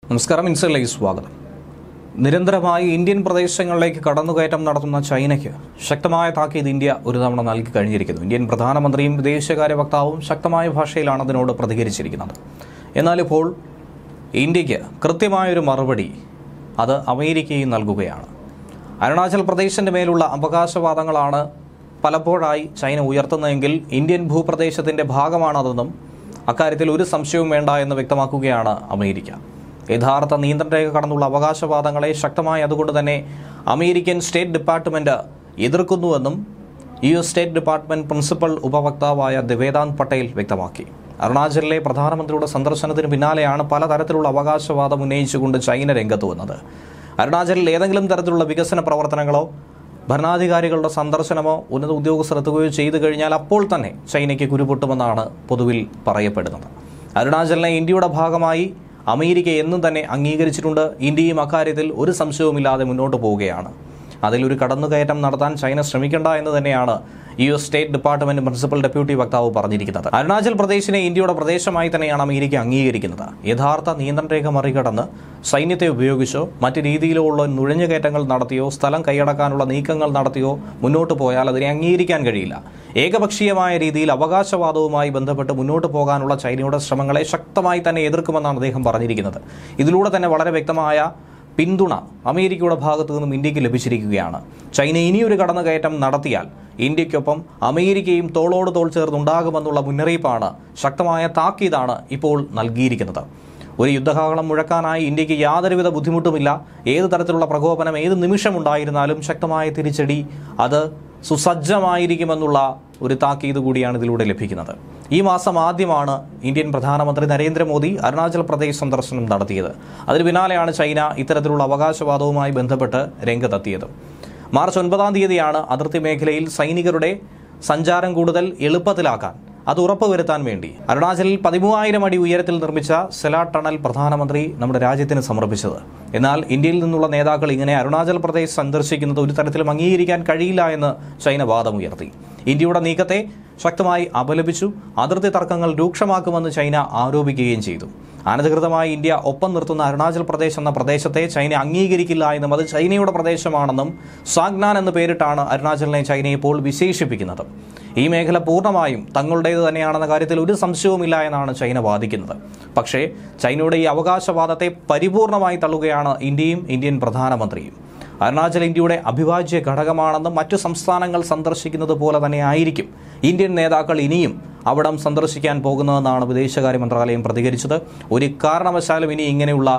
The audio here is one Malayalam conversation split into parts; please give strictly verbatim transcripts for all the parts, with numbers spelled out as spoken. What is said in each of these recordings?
നമസ്കാരം, ഇൻസൈഡിലേക്ക് സ്വാഗതം. നിരന്തരമായി ഇന്ത്യൻ പ്രദേശങ്ങളിലേക്ക് കടന്നുകയറ്റം നടത്തുന്ന ചൈനയ്ക്ക് ശക്തമായ താക്കീത് ഇന്ത്യ ഒരു തവണ നൽകി കഴിഞ്ഞിരിക്കുന്നു. ഇന്ത്യൻ പ്രധാനമന്ത്രിയും വിദേശകാര്യ വക്താവും ശക്തമായ ഭാഷയിലാണ് അതിനോട് പ്രതികരിച്ചിരിക്കുന്നത്. എന്നാൽ ഇപ്പോൾ ഇന്ത്യക്ക് കൃത്യമായൊരു മറുപടി അത് അമേരിക്കയും നൽകുകയാണ്. അരുണാചൽ പ്രദേശിൻ്റെ മേലുള്ള അവകാശവാദങ്ങളാണ് പലപ്പോഴായി ചൈന ഉയർത്തുന്നതെങ്കിൽ ഇന്ത്യൻ ഭൂപ്രദേശത്തിൻ്റെ ഭാഗമാണതെന്നും അക്കാര്യത്തിൽ ഒരു സംശയവും വേണ്ട എന്ന് വ്യക്തമാക്കുകയാണ് അമേരിക്ക. യഥാർത്ഥ നിയന്ത്രണ രേഖ കടന്നുള്ള അവകാശവാദങ്ങളെ ശക്തമായി അതുകൊണ്ട് തന്നെ അമേരിക്കൻ സ്റ്റേറ്റ് ഡിപ്പാർട്ട്മെൻറ്റ് എതിർക്കുന്നുവെന്നും U S state department principal ഉപവക്താവായ ദേവേദാന്ത് പട്ടേൽ വ്യക്തമാക്കി. അരുണാചലിലെ പ്രധാനമന്ത്രിയുടെ സന്ദർശനത്തിന് പിന്നാലെയാണ് പലതരത്തിലുള്ള അവകാശവാദം ഉന്നയിച്ചുകൊണ്ട് ചൈന രംഗത്ത് വന്നത്. അരുണാചലിൽ ഏതെങ്കിലും തരത്തിലുള്ള വികസന പ്രവർത്തനങ്ങളോ ഭരണാധികാരികളുടെ സന്ദർശനമോ ഉന്നത ഉദ്യോഗസ്ഥർ എത്തുകയോ ചെയ്തു കഴിഞ്ഞാൽ അപ്പോൾ തന്നെ ചൈനയ്ക്ക് കുരുപൊട്ടുമെന്നാണ് പൊതുവിൽ പറയപ്പെടുന്നത്. അരുണാചലിനെ ഇന്ത്യയുടെ ഭാഗമായി അമേരിക്ക എന്നും തന്നെ അംഗീകരിച്ചിട്ടുണ്ട്. ഇന്ത്യയും അക്കാര്യത്തിൽ ഒരു സംശയവുമില്ലാതെ മുന്നോട്ട് പോവുകയാണ്. അതിലൊരു കടന്നുകയറ്റം നടത്താൻ ചൈന ശ്രമിക്കേണ്ട എന്ന് തന്നെയാണ് U S state department principal deputy വക്താവ് പറഞ്ഞിരിക്കുന്നത്. അരുണാചൽ പ്രദേശിനെ ഇന്ത്യയുടെ പ്രദേശമായി തന്നെയാണ് അമേരിക്ക അംഗീകരിക്കുന്നത്. യഥാർത്ഥ നിയന്ത്രണ രേഖ മറികടന്ന് സൈന്യത്തെ ഉപയോഗിച്ചോ മറ്റു രീതിയിലോ ഉള്ള നുഴഞ്ഞുകയറ്റങ്ങൾ നടത്തിയോ സ്ഥലം കൈയടക്കാനുള്ള നീക്കങ്ങൾ നടത്തിയോ മുന്നോട്ട് പോയാൽ അതിനെ അംഗീകരിക്കാൻ കഴിയില്ല. ഏകപക്ഷീയമായ രീതിയിൽ അവകാശവാദവുമായി ബന്ധപ്പെട്ട് മുന്നോട്ട് പോകാനുള്ള ചൈനയുടെ ശ്രമങ്ങളെ ശക്തമായി തന്നെ എതിർക്കുമെന്നാണ് അദ്ദേഹം പറഞ്ഞിരിക്കുന്നത്. ഇതിലൂടെ തന്നെ വളരെ വ്യക്തമായ പിന്തുണ അമേരിക്കയുടെ ഭാഗത്തു നിന്നും ഇന്ത്യക്ക് ലഭിച്ചിരിക്കുകയാണ്. ചൈന ഇനിയൊരു കടന്നുകയറ്റം നടത്തിയാൽ ഇന്ത്യക്കൊപ്പം അമേരിക്കയും തോളോട് തോൾ ചേർന്നുണ്ടാകുമെന്നുള്ള മുന്നറിയിപ്പാണ്, ശക്തമായ താക്കീതാണ് ഇപ്പോൾ നൽകിയിരിക്കുന്നത്. ഒരു യുദ്ധകാഹളം മുഴക്കാനായി ഇന്ത്യക്ക് യാതൊരുവിധ ബുദ്ധിമുട്ടുമില്ല. ഏത് തരത്തിലുള്ള പ്രകോപനം ഏത് നിമിഷമുണ്ടായിരുന്നാലും ശക്തമായ തിരിച്ചടി അത് സുസജ്ജമായിരിക്കുമെന്നുള്ള ഒരു താക്കീത് കൂടിയാണ് ഇതിലൂടെ ലഭിക്കുന്നത്. ഈ മാസം ആദ്യമാണ് ഇന്ത്യൻ പ്രധാനമന്ത്രി നരേന്ദ്രമോദി അരുണാചൽ പ്രദേശ് സന്ദർശനം നടത്തിയത്. അതിന് പിന്നാലെയാണ് ചൈന ഇത്തരത്തിലുള്ള അവകാശവാദവുമായി ബന്ധപ്പെട്ട് രംഗത്തെത്തിയത്. മാർച്ച് ഒൻപതാം തീയതിയാണ് അതിർത്തി മേഖലയിൽ സൈനികരുടെ സഞ്ചാരം കൂടുതൽ എളുപ്പത്തിലാക്കാൻ അത് ഉറപ്പുവരുത്താൻ വേണ്ടി അരുണാചലിൽ പതിമൂവായിരം അടി ഉയരത്തിൽ നിർമ്മിച്ച സെലാ ടണൽ പ്രധാനമന്ത്രി നമ്മുടെ രാജ്യത്തിന് സമർപ്പിച്ചത്. എന്നാൽ ഇന്ത്യയിൽ നിന്നുള്ള നേതാക്കൾ ഇങ്ങനെ അരുണാചൽ പ്രദേശ് സന്ദർശിക്കുന്നത് ഒരു തരത്തിലും അംഗീകരിക്കാൻ കഴിയില്ല എന്ന് ചൈന വാദമുയർത്തി. ഇന്ത്യയുടെ നീക്കത്തെ ശക്തമായി അപലപിച്ചു. അതിർത്തി തർക്കങ്ങൾ രൂക്ഷമാക്കുമെന്ന് ചൈന ആരോപിക്കുകയും ചെയ്തു. അനധികൃതമായി ഇന്ത്യ ഒപ്പം നിർത്തുന്ന അരുണാചൽ പ്രദേശ് എന്ന പ്രദേശത്തെ ചൈന അംഗീകരിക്കില്ല എന്നും അത് ചൈനയുടെ പ്രദേശമാണെന്നും സാഗ്നാൻ എന്ന് പേരിട്ടാണ് അരുണാചലിനെ ചൈന ഇപ്പോൾ വിശേഷിപ്പിക്കുന്നത്. ഈ മേഖല പൂർണ്ണമായും തങ്ങളുടേത് തന്നെയാണെന്ന കാര്യത്തിൽ ഒരു സംശയവുമില്ല എന്നാണ് ചൈന വാദിക്കുന്നത്. പക്ഷേ ചൈനയുടെ ഈ അവകാശവാദത്തെ പരിപൂർണമായി തള്ളുകയാണ് ഇന്ത്യയും ഇന്ത്യൻ പ്രധാനമന്ത്രിയും. അരുണാചൽ ഇന്ത്യയുടെ അവിഭാജ്യ ഘടകമാണെന്നും മറ്റു സംസ്ഥാനങ്ങൾ സന്ദർശിക്കുന്നത് പോലെ തന്നെ ആയിരിക്കും ഇന്ത്യൻ നേതാക്കൾ ഇനിയും അവിടം സന്ദർശിക്കാൻ പോകുന്നതെന്നാണ് വിദേശകാര്യ മന്ത്രാലയം പ്രതികരിച്ചത്. ഒരു കാരണവശാലും ഇനി ഇങ്ങനെയുള്ള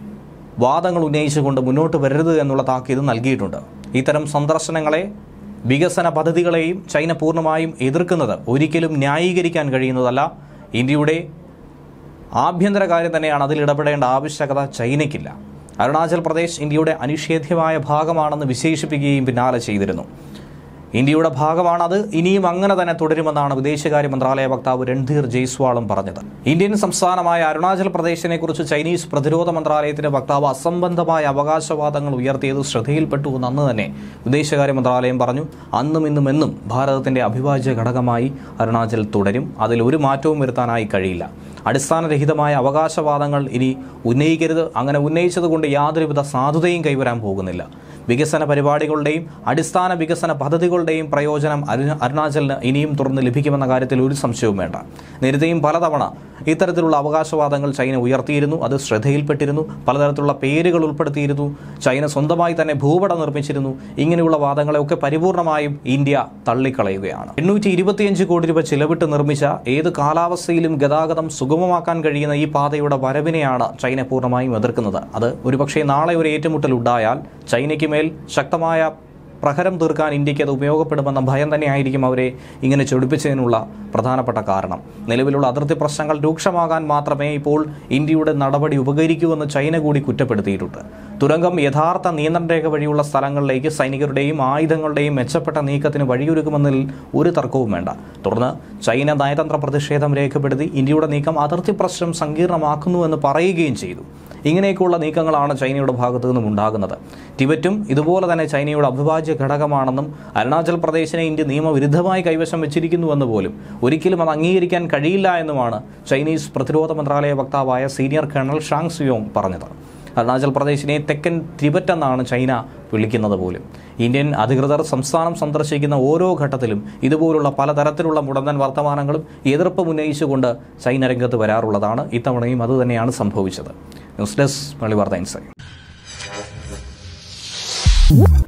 വാദങ്ങൾ ഉന്നയിച്ചുകൊണ്ട് മുന്നോട്ട് വരരുത് എന്നുള്ള താക്കീത് നൽകിയിട്ടുണ്ട്. ഇത്തരം സന്ദർശനങ്ങളെ വികസന പദ്ധതികളെയും ചൈന പൂർണ്ണമായും എതിർക്കുന്നത് ഒരിക്കലും ന്യായീകരിക്കാൻ കഴിയുന്നതല്ല. ഇന്ത്യയുടെ ആഭ്യന്തര കാര്യം തന്നെയാണ്, അതിൽ ഇടപെടേണ്ട ആവശ്യകത ചൈനയ്ക്കില്ല. അരുണാചൽ പ്രദേശ് ഇന്ത്യയുടെ അനിഷേധ്യമായ ഭാഗമാണെന്ന് വിശേഷിപ്പിക്കുകയും പിന്നാലെ ചെയ്തിരുന്നു. ഇന്ത്യയുടെ ഭാഗമാണ്, അത് ഇനിയും അങ്ങനെ തന്നെ തുടരുമെന്നാണ് വിദേശകാര്യ മന്ത്രാലയ വക്താവ് രൺധീർ ജയ്സ്വാളും പറഞ്ഞത്. ഇന്ത്യൻ സംസ്ഥാനമായ അരുണാചൽ പ്രദേശിനെ കുറിച്ച് ചൈനീസ് പ്രതിരോധ മന്ത്രാലയത്തിന്റെ വക്താവ് അസംബന്ധമായ അവകാശവാദങ്ങൾ ഉയർത്തിയത് ശ്രദ്ധയിൽപ്പെട്ടു എന്ന് അന്ന് തന്നെ വിദേശകാര്യ മന്ത്രാലയം പറഞ്ഞു. അന്നും ഇന്നും എന്നും ഭാരതത്തിന്റെ അവിഭാജ്യ ഘടകമായി അരുണാചൽ തുടരും. അതിൽ ഒരു മാറ്റവും വരുത്താനായി കഴിയില്ല. അടിസ്ഥാനരഹിതമായ അവകാശവാദങ്ങൾ ഇനി ഉന്നയിക്കരുത്. അങ്ങനെ ഉന്നയിച്ചതുകൊണ്ട് യാതൊരുവിധ സാധുതയും കൈവരാൻ പോകുന്നില്ല. വികസന പരിപാടികളുടെയും അടിസ്ഥാന വികസന പദ്ധതികളുടെയും പ്രയോജനം അരുണാചലിന് ഇനിയും തുടർന്ന് ലഭിക്കുമെന്ന കാര്യത്തിൽ ഒരു സംശയവും വേണ്ട. നേരത്തെയും പലതവണ ഇത്തരത്തിലുള്ള അവകാശവാദങ്ങൾ ചൈന ഉയർത്തിയിരുന്നു. അത് ശ്രദ്ധയിൽപ്പെട്ടിരുന്നു. പലതരത്തിലുള്ള പേരുകൾ ഉൾപ്പെടുത്തിയിരുന്നു. ചൈന സ്വന്തമായി തന്നെ ഭൂപടം നിർമ്മിച്ചിരുന്നു. ഇങ്ങനെയുള്ള വാദങ്ങളെയൊക്കെ പരിപൂർണമായും ഇന്ത്യ തള്ളിക്കളയുകയാണ്. എണ്ണൂറ്റി ഇരുപത്തിയഞ്ച് കോടി രൂപ ചിലവിട്ട് നിർമ്മിച്ച ഏത് കാലാവസ്ഥയിലും ഗതാഗതം സുഗമമാക്കാൻ കഴിയുന്ന ഈ പാതയുടെ വരവിനെയാണ് ചൈന പൂർണ്ണമായും എതിർക്കുന്നത്. അത് ഒരുപക്ഷെ നാളെ ഒരു ഏറ്റുമുട്ടൽ ഉണ്ടായാൽ ചൈനയ്ക്ക് മേൽ ശക്തമായ പ്രഹരം തീർക്കാൻ ഇന്ത്യക്ക് അത് ഉപയോഗപ്പെടുമെന്ന ഭയം തന്നെയായിരിക്കും അവരെ ഇങ്ങനെ ചൊടിപ്പിച്ചതിനുള്ള പ്രധാനപ്പെട്ട കാരണം. നിലവിലുള്ള അതിർത്തി പ്രശ്നങ്ങൾ രൂക്ഷമാകാൻ മാത്രമേ ഇപ്പോൾ ഇന്ത്യയുടെ നടപടി ഉപകരിക്കൂവെന്ന് ചൈന കൂടി കുറ്റപ്പെടുത്തിയിട്ടുണ്ട്. തുരങ്കം യഥാർത്ഥ നിയന്ത്രണ രേഖ വഴിയുള്ള സ്ഥലങ്ങളിലേക്ക് സൈനികരുടെയും ആയുധങ്ങളുടെയും മെച്ചപ്പെട്ട നീക്കത്തിന് വഴിയൊരുക്കുമെന്നതിൽ ഒരു തർക്കവും വേണ്ട. തുടർന്ന് ചൈന നയതന്ത്ര പ്രതിഷേധം രേഖപ്പെടുത്തി ഇന്ത്യയുടെ നീക്കം അതിർത്തി പ്രശ്നം സങ്കീർണമാക്കുന്നുവെന്ന് പറയുകയും ചെയ്തു. ഇങ്ങനെയൊക്കെയുള്ള നീക്കങ്ങളാണ് ചൈനയുടെ ഭാഗത്തു നിന്നും ഉണ്ടാകുന്നത്. ടിബറ്റും ഇതുപോലെ തന്നെ ചൈനയുടെ അവിഭാജ്യ ഘടകമാണെന്നും അരുണാചൽ പ്രദേശിനെ ഇന്ത്യ നിയമവിരുദ്ധമായി കൈവശം വെച്ചിരിക്കുന്നുവെന്ന് പോലും ഒരിക്കലും അത് അംഗീകരിക്കാൻ കഴിയില്ല എന്നുമാണ് ചൈനീസ് പ്രതിരോധ മന്ത്രാലയ വക്താവായ സീനിയർ കേണൽ ഷാങ് സുയോങ് പറഞ്ഞത്. അരുണാചൽ പ്രദേശിനെ തെക്കൻ ടിബറ്റ് എന്നാണ് ചൈന വിളിക്കുന്നത് പോലും. ഇന്ത്യൻ അധികൃതർ സംസ്ഥാനം സന്ദർശിക്കുന്ന ഓരോ ഘട്ടത്തിലും ഇതുപോലുള്ള പലതരത്തിലുള്ള മുടന്തൻ വർത്തമാനങ്ങളും എതിർപ്പും ഉന്നയിച്ചുകൊണ്ട് ചൈന രംഗത്ത് വരാറുള്ളതാണ്. ഇത്തവണയും അതുതന്നെയാണ് സംഭവിച്ചത്. ന്യൂസ് ഡെസ്ക് മലയാളി വാർത്ത ഇൻസൈറ്റ്.